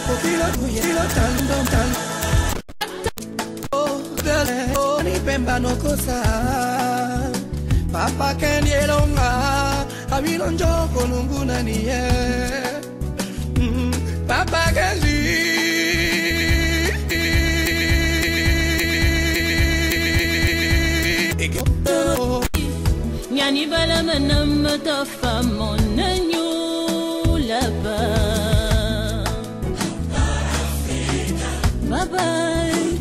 no cosa papa kendielonga abilo njoko nunguna niye papa kendi nyani bala manam tafa monanyu laba baba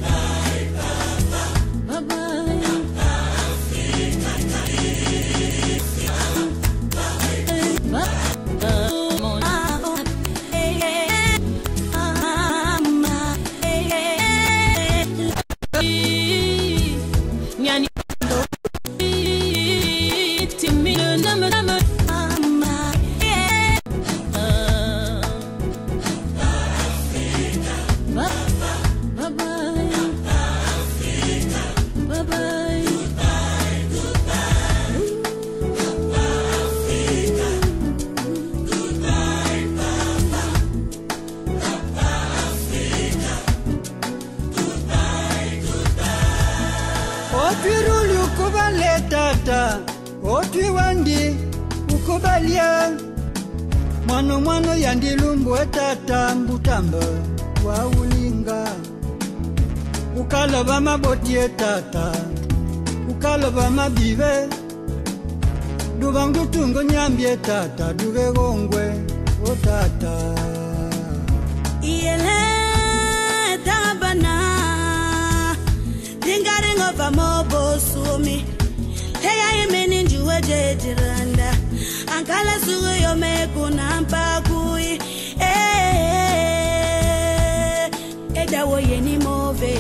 Opiruli ukubale tata, otwi wandi ukubalia. Mwana yandi lumbwe tata mbutamba wa ulinga. Ukalaba mabotie tata, ukalaba mabive. Dubangu tungo nyambie tata, duge gongwe o tata. Iele tabana. Dingaring of a mobile sumi. Hey, I mean in you a jiranda. And Kala Suyo Mekuna Pagui. Eh, Eda way any move.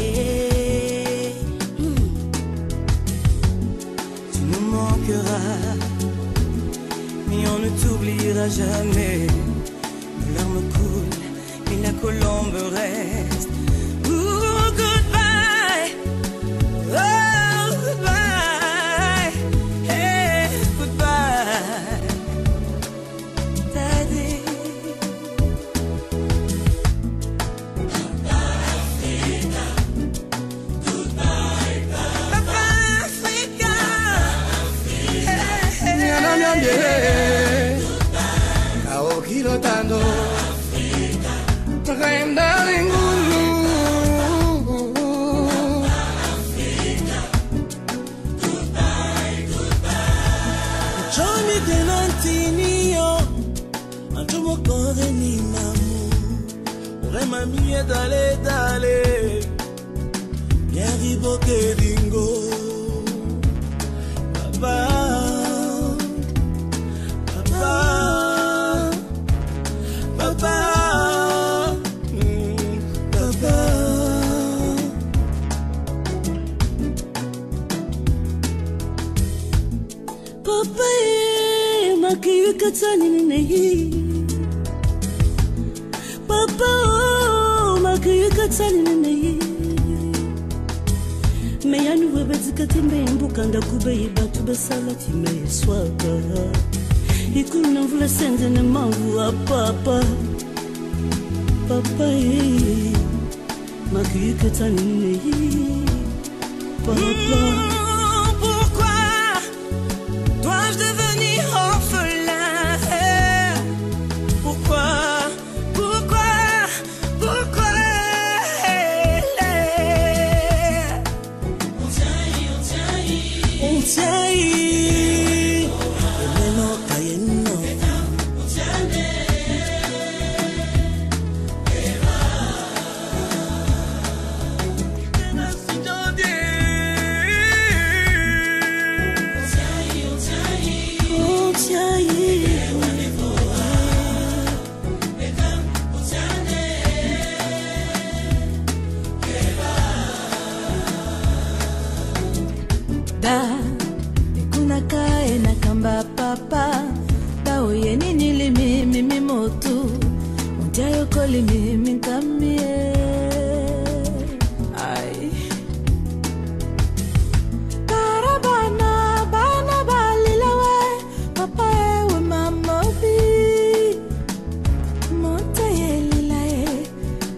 Tu nous manqueras, mais on ne t'oubliera jamais. Nos larmes coulent, mais la colombe reste. Ooh, goodbye. Oh, goodbye, hey, goodbye, Daddy. Goodbye, Papa Africa. Goodbye, Johnny Denantinio, Antomo Kore ni namu, Ore mami dale, Yari boke dingo, Papa, Papa, Papa, Papa. Papa, makiyu katani nahi. Papa, makiyu katani nahi. Me yanu webezi katimbe mbukanda kube ibatu besalati me swaka. Ikuna vula sende ne mangu a papa. Papa, makiyu katani nahi. Papa. Dois-je devenir orphelin? Pourquoi? On tient y Eleno Kayeno On tient Da, kuna kae na kamba papa. Da oye nini li mimi motu. Unjayo koli mimi kamie. Ay. Karabana, bana balilawe. Papa ewe mama bi. Monta ye lilae.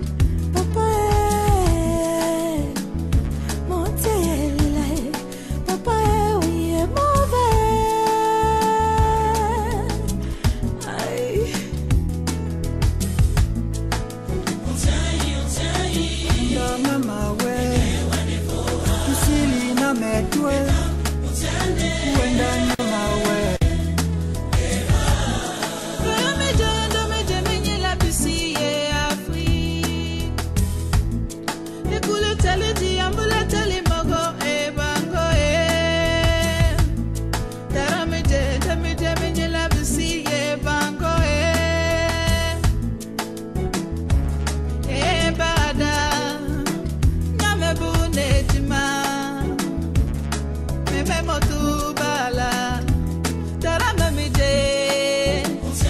motu bala Tarama mide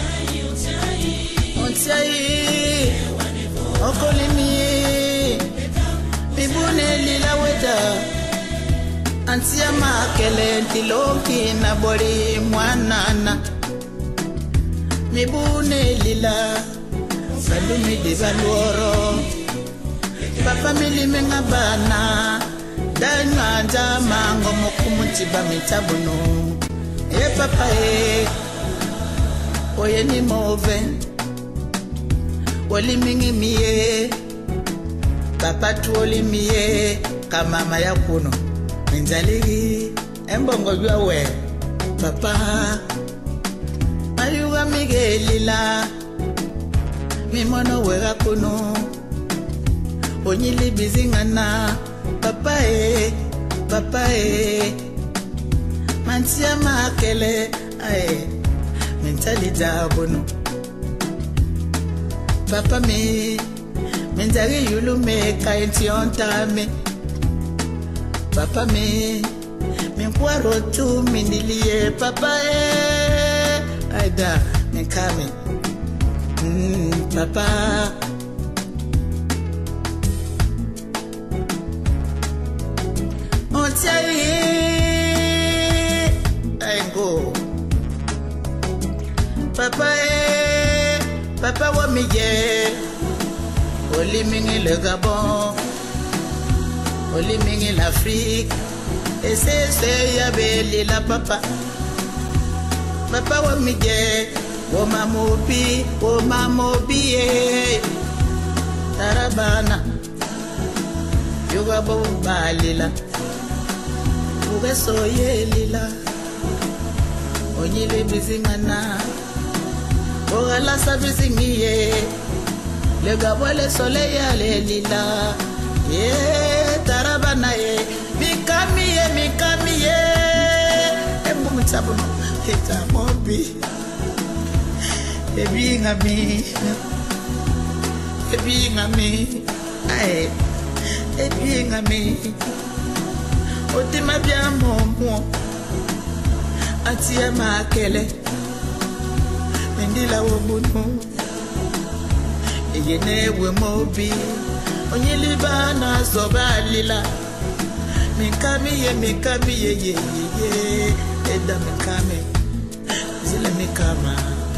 Ontiayi Okolimi Bibune lila weda Antia makele ntiloki na bori mwanana Mibune lila Salumi de Valuoro Papa milime ngabana Danywa njama ngomo kumutiba mitabuno papa Oye ni move Wali mingi miye Papa tuoli miye Kamama ya kuno Minjaligi Embongo juawe Papa Ayuga migelila Mimono wega kuno Onyili bizingana Papa Mantia makele Mentali jabono Papa Menjari yulu me kainti ontame Papa Menkwaro tu minilie Papa Aida Menkame Papa Ontiayi Aingo Papa wa mije Oli mingi le Gabon Oli mingi l'Afrique Et c'est yabe la papa Papa wa mije Wo mamobi Tarabana Yuga bo balila Uge soye lila Onyile bizingana Ogala sabizingiye Le Gabon le soleil ale lila Tarabana Mikamiye Embu mtabuno Hita mobi Ebi ngami Ebi ngami Otima bia momo Atia makele Ndila wobuno Yene we mobi Onyiliba na zobalila Mikami ye Eda mikame Zile mikama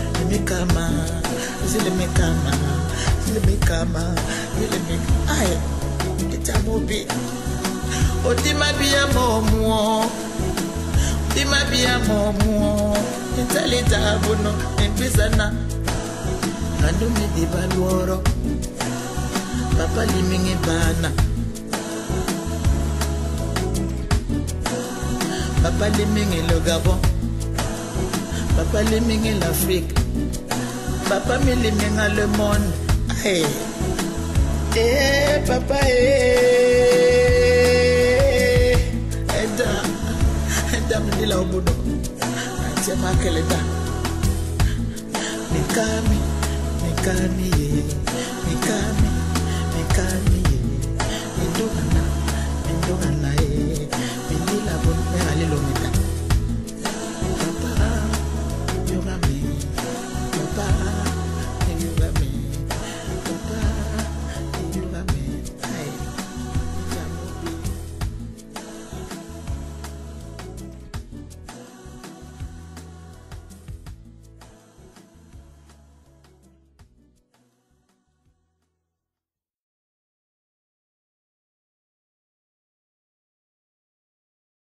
Aye Ita mobi Otima bia momo Itali jabuno Mbizana Andumi di Valuoro Papa limingi bana Papa limingi le Gabon Papa limingi l'Afrique Papa mi liminga le monde Papa Eda mdila obuno Antia makele da Mikami